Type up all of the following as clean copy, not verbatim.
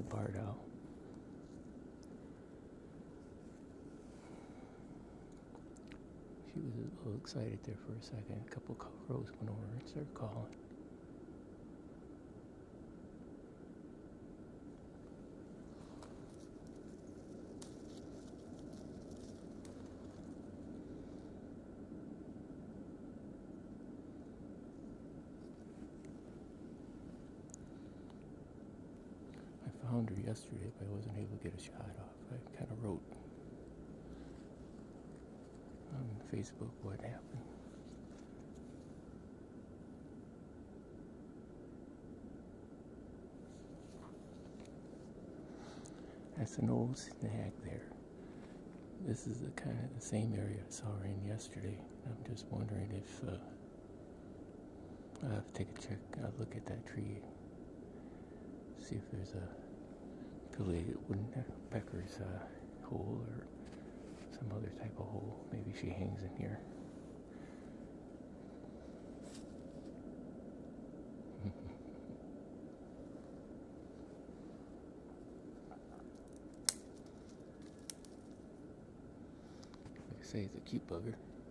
barred owl. She was a little excited there for a second. A couple crows went over and started calling. I found her yesterday, but I wasn't able to get a shot off. I kind of wrote on Facebook what happened. That's an old snag there. This is the kind of the same area I saw her in yesterday. I'm just wondering if I'll have to take a check. I'll look at that tree, see if there's a pileated woodpecker's hole or some other type of hole. Maybe she hangs in here. Like I say, it's a cute bugger.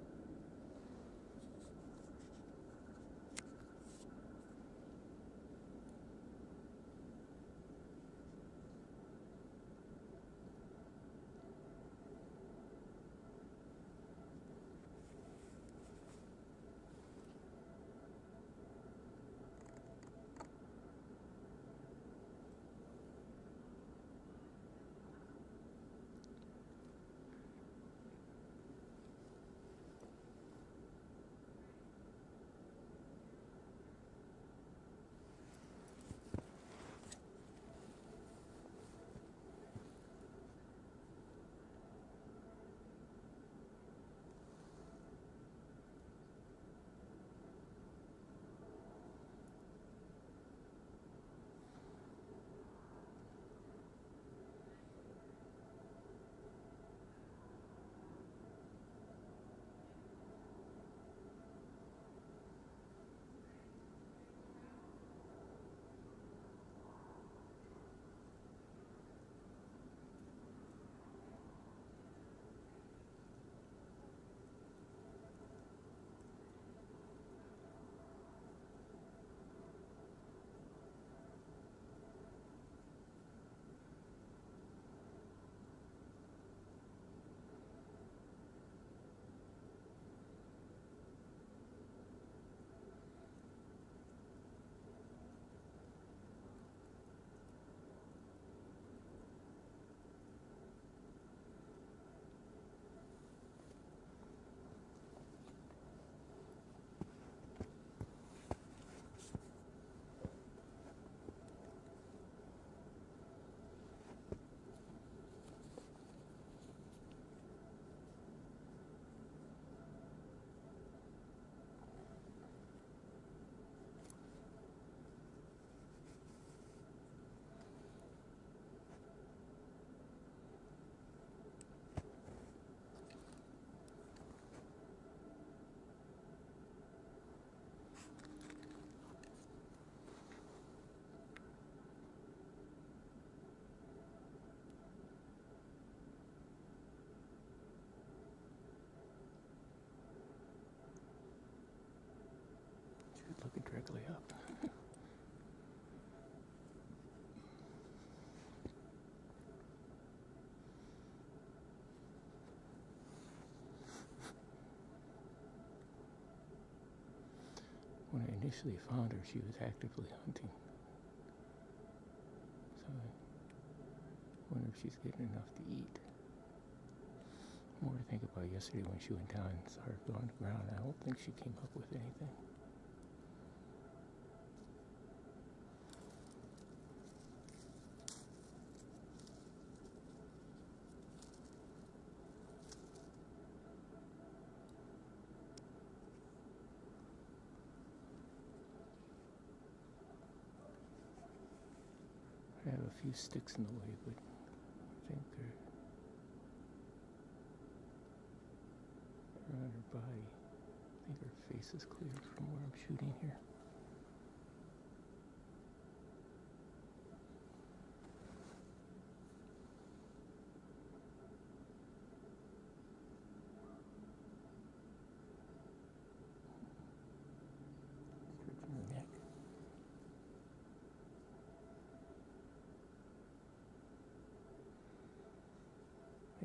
Looking directly up. When I initially found her, she was actively hunting. So I wonder if she's getting enough to eat. More to think about yesterday when she went down and saw her go on the ground. I don't think she came up with anything. I have a few sticks in the way, but I think they're around her body. I think her face is clear from where I'm shooting here.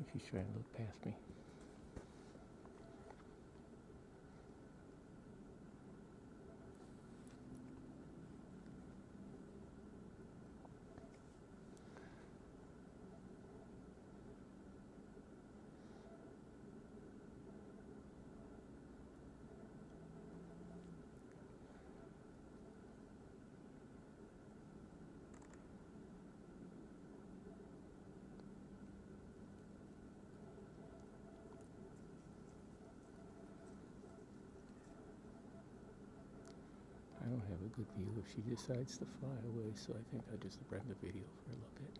think she's trying to look past me. I don't have a good view if she decides to fly away, so I think I'll just run the video for a little bit.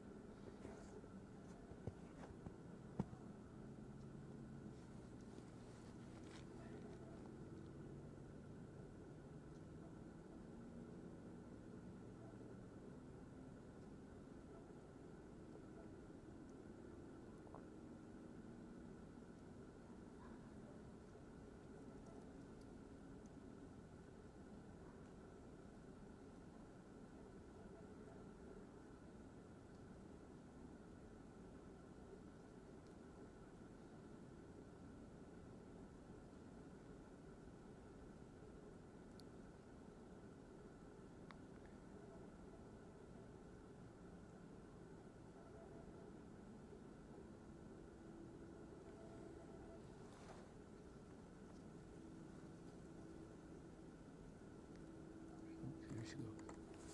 Here she goes.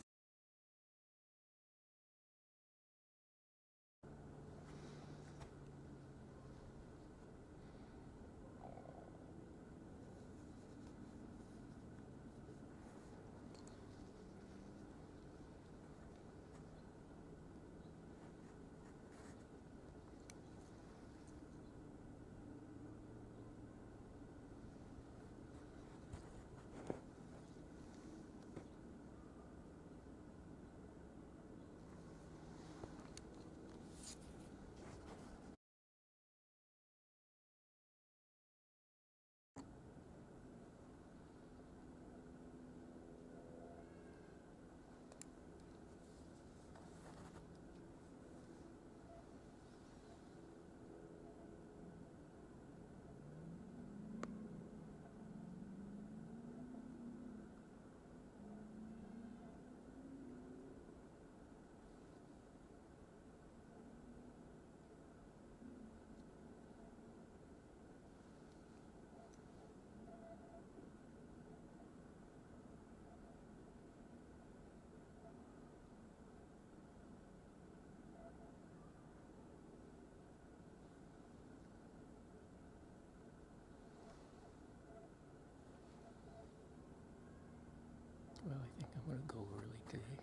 Well, I think I'm going to go early today.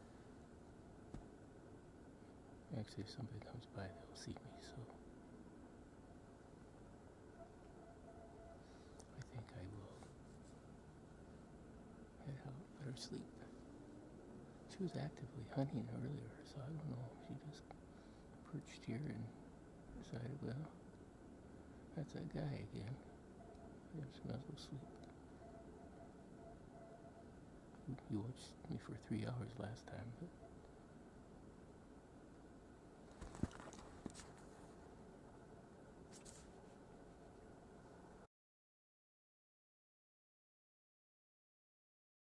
Actually, if somebody comes by, they'll see me, so I think I will head out, let her sleep. She was actively hunting earlier, so I don't know. She just perched here and decided, well, that's that guy again. I just might as well sleep. You watched me for 3 hours last time, but